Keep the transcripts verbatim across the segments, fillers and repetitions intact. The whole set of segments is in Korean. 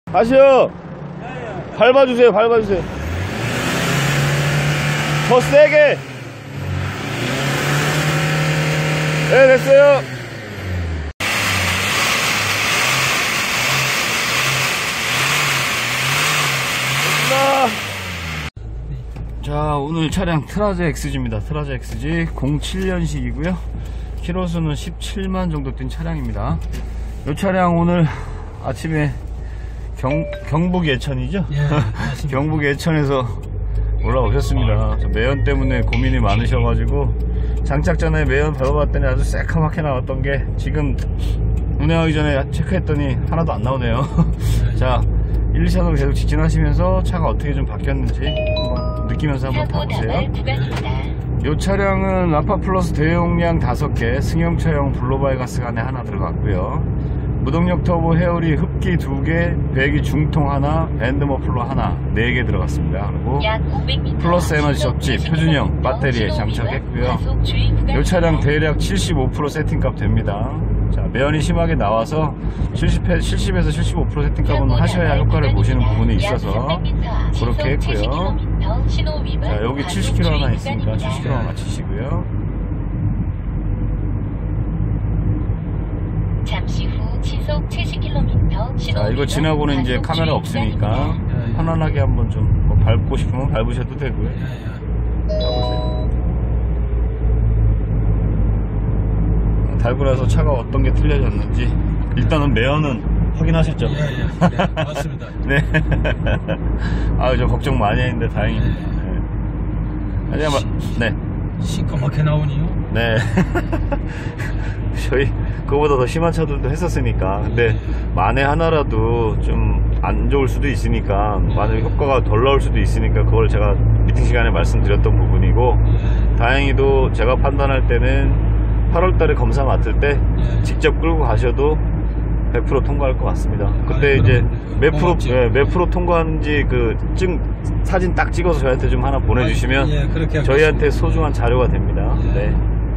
다시요. 밟아주세요, 밟아주세요. 더 세게. 네, 됐어요. 됐습니다. 자, 오늘 차량 트라제 엑스지입니다. 트라제 엑스지 공칠 년식이고요 키로수는 십칠만 정도 뛴 차량입니다. 이 차량 오늘 아침에 경, 경북 예천이죠? 예, 경북 예천에서 올라오셨습니다. 매연 때문에 고민이 많으셔가지고 장착 전에 매연 밟아봤더니 아주 새카맣게 나왔던 게 지금 운행하기 전에 체크했더니 하나도 안 나오네요. 자, 일, 이 차선으로 계속 직진하시면서 차가 어떻게 좀 바뀌었는지 한번 느끼면서 한번 타보세요. 이 차량은 라파 플러스 대용량 다섯 개, 승용차용 블로바이가스가 안에 하나 들어갔고요. 무동력 터보 헤어리 흡기 두 개, 배기 중통 하나, 밴드 머플러 하나, 네 개 들어갔습니다. 그리고 플러스 에너지 접지 표준형 배터리에 장착했고요. 이 차량 대략 칠십오 퍼센트 세팅값 됩니다. 자, 매연이 심하게 나와서 칠십에서 칠십오 퍼센트 세팅값은 하셔야 효과를 보시는 부분이 있어서 그렇게 했고요. 자, 여기 칠십 킬로미터 하나 있으니까 칠십 킬로미터 맞추시고요. 잠시 후 시속 칠십 킬로미터. 자, 이거 지나고는 이제 카메라 없으니까 편안하게 한번 좀 뭐 밟고 싶으면 밟으셔도 되고요. 가보세요. 달고 나서 차가 어떤 게 틀려졌는지 일단은 매연은 확인하셨죠? 예, 예, 네, 맞습니다. 네. 아, 저 걱정 많이 했는데 다행입니다. 네. 아니야, 마, 네. 시커멓게 나오니요? 네. 저희 그거보다 더 심한 차들도 했었으니까. 근데 만에 하나라도 좀 안 좋을 수도 있으니까, 만약 효과가 덜 나올 수도 있으니까 그걸 제가 미팅 시간에 말씀드렸던 부분이고, 다행히도 제가 판단할 때는 팔월 달에 검사 맡을 때 직접 끌고 가셔도 백 퍼센트 통과할 것 같습니다. 그때 이제 몇 프로, 예, 몇 프로 통과하는지 그 증 사진 딱 찍어서 저희한테 좀 하나 보내주시면 예, 그렇게 저희한테 소중한 자료가 됩니다. 예. 네.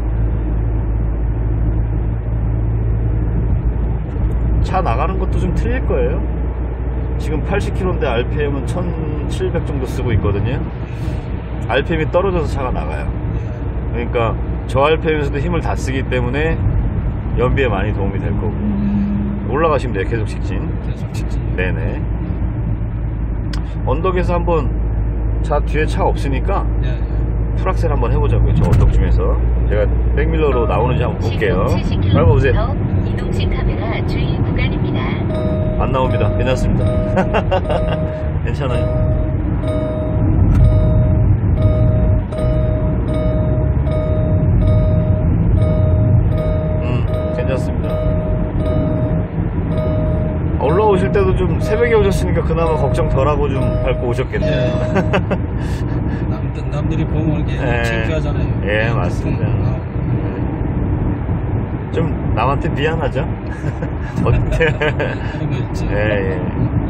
차 나가는 것도 좀 틀릴 거예요. 지금 팔십 킬로미터인데 알피엠은 천칠백 정도 쓰고 있거든요. 알피엠이 떨어져서 차가 나가요. 그러니까 저 알피엠에서도 힘을 다 쓰기 때문에 연비에 많이 도움이 될 거고. 올라가시면 돼요. 계속 직진. 계속 직진. 네네. 언덕에서 한번, 차 뒤에 차 없으니까 예, 예. 풀악셀 한번 해보자고요. 저 언덕 중에서 제가 백밀러로 나오는지 한번 볼게요. 밟아보세요. 이동식 카메라 주의 구간입니다. 안 나옵니다. 괜찮습니다. 괜찮아요. 음, 괜찮습니다. 올라오실 때도 좀 새벽에 오셨으니까 그나마 걱정 덜하고 좀 밟고 오셨겠네요. 예. 남들, 남들이 보면 이게 예. 창피하잖아요. 예, 맞습니다. 좀 남한테 미안하죠? 어때? 예, 예.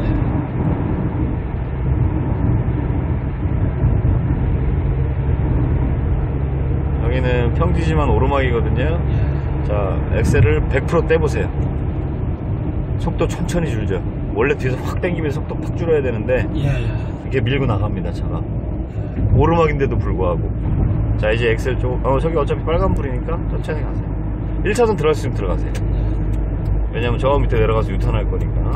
여기는 평지지만 오르막이거든요. 예. 자, 엑셀을 백 퍼센트 떼보세요. 속도 천천히 줄죠. 원래 뒤에서 확 당기면서 속도 팍 줄여야 되는데 예, 예. 이게 밀고 나갑니다, 차가. 오르막인데도 불구하고. 자, 이제 엑셀 쪽, 어, 저기 어차피 빨간불이니까 천천히 가세요. 일 차선 들어갈 수 있으면 들어가세요. 왜냐면 저 밑에 내려가서 유턴할 거니까.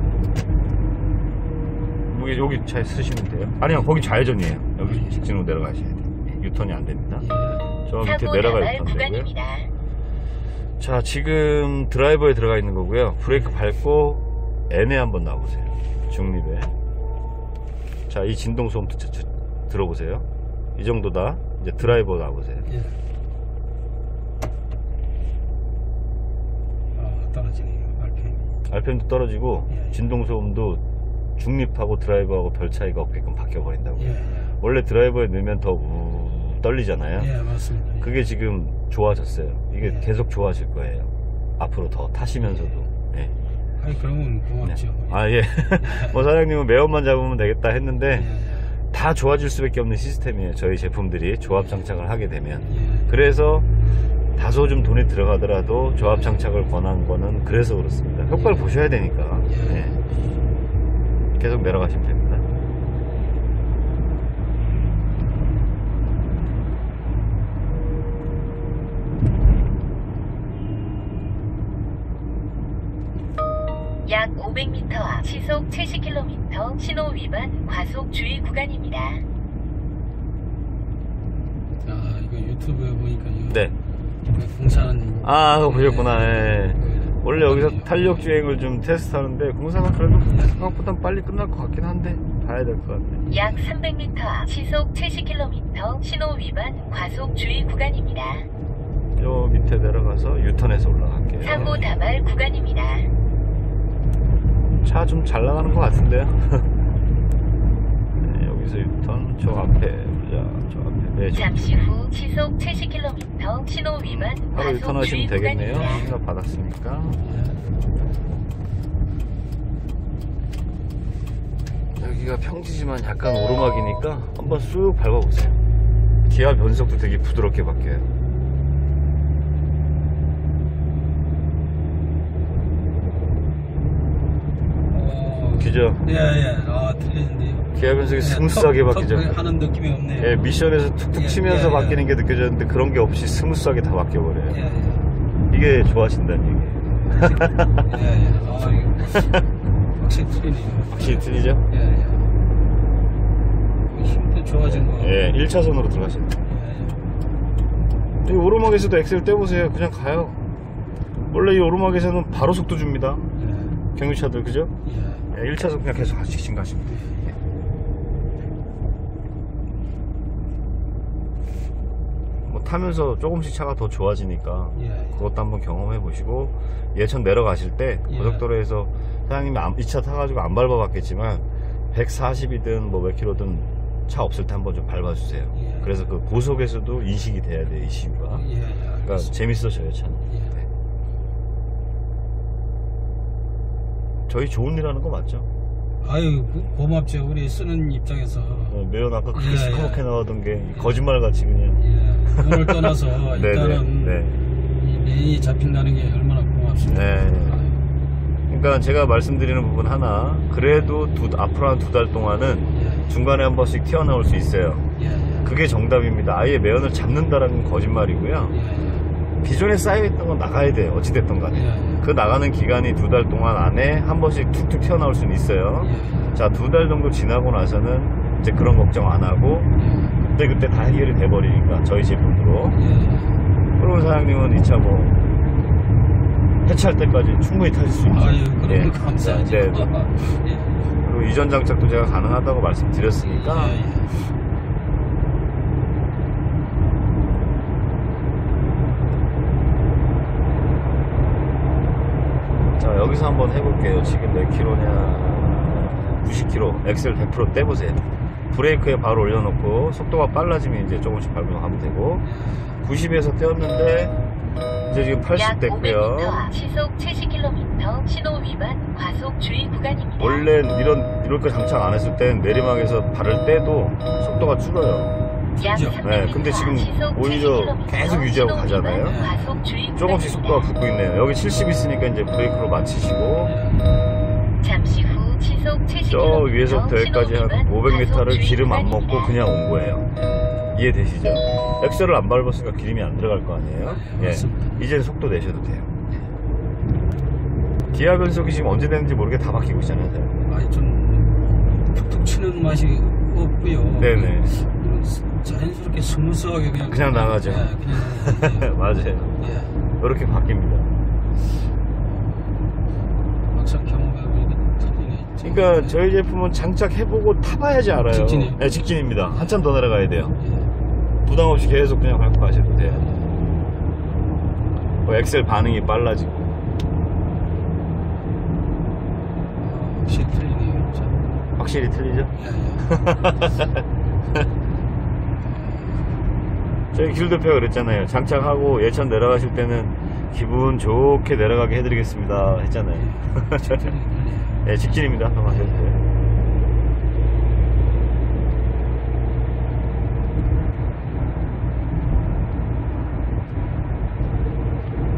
여기, 여기 잘 쓰시면 돼요. 아니요, 거기 좌회전이에요. 여기 직진으로 내려가셔야 돼요. 유턴이 안 됩니다. 저 밑에 내려갈 유턴 되고요. 자, 지금 드라이버에 들어가 있는 거고요. 브레이크 밟고 N에 한번 놔보세요. 중립에. 자, 이 진동 소음 들어보세요. 이 정도다. 이제 드라이버 놔보세요. 예. 아, 떨어지네요. 알피엠. 알피엠도 떨어지고, 예. 진동 소음도 중립하고 드라이버하고 별 차이가 없게끔 바뀌어버린다고. 예, 예. 원래 드라이버에 넣으면 더 우... 떨리잖아요. 예, 맞습니다. 예. 그게 지금 좋아졌어요. 이게 예. 계속 좋아질 거예요. 앞으로 더 타시면서도. 예. 아니, 그러면 고맙죠. 네. 아, 예. 뭐 사장님은 매연만 잡으면 되겠다 했는데, 예, 예. 다 좋아질 수밖에 없는 시스템이에요. 저희 제품들이 조합 장착을 하게 되면. 예. 그래서 다소 좀 돈이 들어가더라도 조합 장착을 권한 거는 그래서 그렇습니다. 효과를 보셔야 되니까. 예. 네. 계속 내려가시면 됩니다. 약 오백 미터 앞 시속 칠십 킬로미터 신호 위반 과속 주의 구간입니다. 아 이거 유튜브에 보니까 요 네. 그 공사하는 아, 그거 보셨구나. 예. 그, 원래 여기서 탄력 주행을 좀 테스트하는데 공사가 그래도 생각보다 빨리 끝날 것 같긴 한데 봐야 될 것 같네. 약 삼백 미터 앞 시속 칠십 킬로미터 신호 위반 과속 주의 구간입니다. 요 밑에 내려가서 유턴해서 올라갈게요. 사고 다발 구간입니다. 차 좀 잘 나가는 것 같은데요. 네, 여기서 유턴 저 앞에 보자. 저 앞에 네, 저 잠시 후 시속 칠십 킬로미터 신호 위반 바로 과속 유턴하시면 주의 되겠네요. 구간입니다. 신호 받았으니까. 여기가 평지지만 약간 오르막이니까 한번 쑥 밟아보세요. 기아 변속도 되게 부드럽게 바뀌어요. 그죠? 예예. 아 틀리는데요. 기아 변속이 스무스하게 턱, 바뀌죠. 턱 하는 느낌이 없네요. 예, 미션에서 툭툭 예, 치면서 예, 바뀌는 예. 게 느껴졌는데 그런 게 없이 스무스하게 다 바뀌어버려요. 예, 예. 이게 좋아하신다는 얘기예요. 예, 예. 아, 이거 확실히 틀리네요. 확실히 틀리죠? 예, 예. 힘도 좋아진 거. 예, 일 차선으로 들어가시면 돼요. 예, 이 오르막에서도 엑셀 떼보세요. 그냥 가요. 원래 이 오르막에서는 바로 속도 줍니다. 예. 경유차들, 그죠? 예. 예, 일 차선 그냥 계속 직진 가시면 돼요. 뭐 타면서 조금씩 차가 더 좋아지니까 예. 그것도 한번 경험해 보시고 예천 내려가실 때 예. 고속도로에서 사장님이 이 차 타가지고 안 밟아봤겠지만 백사십이든 뭐 몇 킬로든 차 없을 때 한번 좀 밟아주세요. 예. 그래서 그 고속에서도 인식이 돼야 돼요, 이 시유가. 예, 예. 그러니까 재밌어져요, 차는. 예. 네. 저희 좋은 일 하는 거 맞죠? 아유, 고- 고맙죠. 우리 쓰는 입장에서. 어, 매연 아까 그렇게 예, 시커멓게 예. 나오던 게 거짓말같이 그냥. 예. 돈을 떠나서 네네. 일단은 네. 이 메인이 잡힌다는 게 얼마나 고맙습니다. 네. 아유, 그러니까 제가 말씀드리는 부분 하나, 그래도 두, 앞으로 한 두 달 동안은 예. 중간에 한 번씩 튀어나올 수 있어요. 예. 예. 그게 정답입니다. 아예 매연을 잡는다라는 건 거짓말이고요. 예. 기존에 쌓여있던 건 나가야 돼요. 어찌됐든 간에. 예. 그 나가는 기간이 두 달 동안 안에 한 번씩 툭툭 튀어나올 수는 있어요. 예. 자, 두 달 정도 지나고 나서는 이제 그런 걱정 안 하고 예. 그때 그때 다 해결이 돼버리니까 저희 제품으로. 예. 그러면 사장님은 이 차 뭐 해체할 때까지 충분히 타실 수 있죠. 아유, 그럼 예. 감사하죠. 네, 네. 예. 그리고 이전 장착도 제가 가능하다고 말씀드렸으니까 예, 예. 자, 여기서 한번 해볼게요. 지금 몇 킬로냐? 구십 킬로. 엑셀 백 퍼센트 떼보세요. 브레이크에 바로 올려놓고 속도가 빨라지면 이제 조금씩 밟으면 가면 되고 구십에서 떼었는데 이제 지금 팔십 약 오백 됐고요. 미터 앞 시속 칠십 킬로미터 신호 위반 과속 주의 구간입니다. 원래 이런 이렇게 장착 안 했을 땐 내리막에서 발을 떼도 속도가 줄어요. 약 그죠? 삼백 네, 미터 근데 지금 앞 시속 오히려 칠십 킬로미터 계속 유지하고 신호 가잖아요. 위반 과속 주의 조금씩 구간입니다. 속도가 붙고 있네요. 여기 칠십 있으니까 이제 브레이크로 맞추시고 잠시 후 시속 칠십 저 킬로미터 위에서부터 여기까지 한 오백 미터를 기름 안 먹고 그냥 온 거예요. 이해되시죠? 엑셀을 안 밟았으니까 기름이 안 들어갈 거 아니에요? 네, 예. 맞습니다. 이제 속도 내셔도 돼요. 기아 변속이 지금 언제 되는지 모르게 다 바뀌고 있잖아요. 아니 좀 툭툭 치는 맛이 없고요. 네네. 자연스럽게 스무스하게 그냥 그냥 나가죠. 예, 그냥 나가는데요. 맞아요. 예. 이렇게 바뀝니다. 막상 경험해보니까 틀리네. 그러니까 저희 제품은 장착해보고 타봐야지 알아요. 직진이에요? 네, 직진입니다. 한참 더 내려가야 돼요. 예. 부담 없이 계속 그냥 밟고 가셔도 돼요. 뭐 엑셀 반응이 빨라지고. 아, 확실히 틀리네요. 참. 확실히 틀리죠? 예, 예. 저희 길도표가 그랬잖아요. 장착하고 예천 내려가실 때는 기분 좋게 내려가게 해드리겠습니다 했잖아요. 네, 직진입니다. 한번 하셔도 돼요.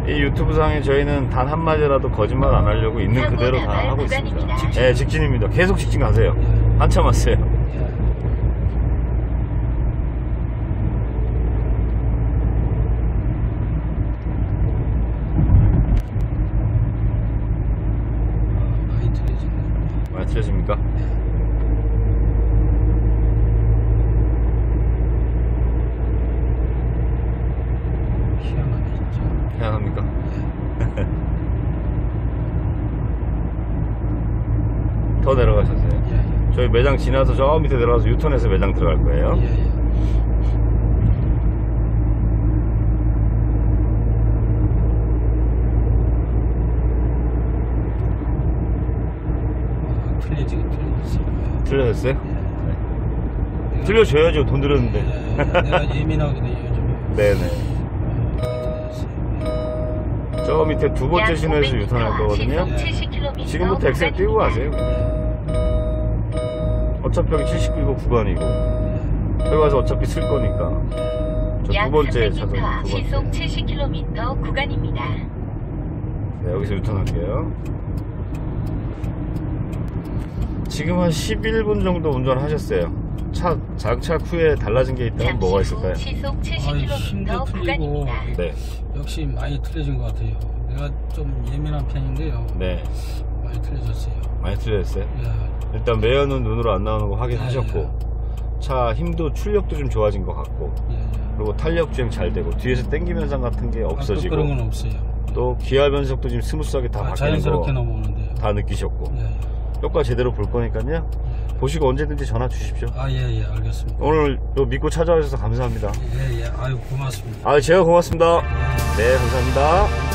이 유튜브상에 저희는 단 한마디라도 거짓말 안 하려고 있는 그대로 다 하고 있습니다. 직진. 네, 직진입니다. 계속 직진 가세요. 한참 왔어요. 많이 틀려지네. 많이 틀려집니까? 희한하네 진짜. 희한합니까? 더 내려가셨어요. 예, 예. 저희 매장 지나서 저 밑에 들어가서 유턴해서 매장 들어갈 거예요. 예, 예. 아, 틀려지게 틀려졌어요. 틀려졌어요? 예. 내가- 틀려줘야죠. 돈 들였는데. 예, 내가 예민하거든요 요즘에. 네네. 아, 틀려졌어요. 저 밑에 두 번째 약 신호에서 오백 미터 유턴할 거거든요. 시속 칠십 킬로미터 지금부터 엑셀 띄고 가세요. 어차피 여기 칠십구 이고 구간이고 여기 와서 어차피 쓸 거니까 저 두 약 번째 삼백 차선 미터 두 시속 번째. 칠십 킬로미터 구간입니다. 네, 여기서 유턴할게요. 지금 한 십일 분 정도 운전하셨어요. 차 장착 후에 달라진 게 있다면 뭐가 있을까요? 시속 칠십 아이, 킬로미터 힘도 틀리고. 구간입니다. 네, 역시 많이 틀려진 것 같아요. 내가 좀 예민한 편인데요. 네, 많이 틀려졌어요. 많이 틀려졌어요. 예. 일단 매연은 눈으로 안 나오는 거 확인하셨고 네, 차 힘도 출력도 좀 좋아진 것 같고 예, 예. 그리고 탄력 주행 잘 되고 뒤에서 땡김 현상 같은 게 아, 또 없어지고 그런 건 없어요. 또 기아 변속도 지금 스무스하게 다 아, 바뀌는 자연스럽게 거 넘어오는데요. 다 느끼셨고 예, 예. 효과 제대로 볼 거니까요. 보시고 언제든지 전화 주십시오. 아, 예, 예, 알겠습니다. 오늘 또 믿고 찾아와주셔서 감사합니다. 예, 예, 아유, 고맙습니다. 아, 제가 고맙습니다. 네, 감사합니다.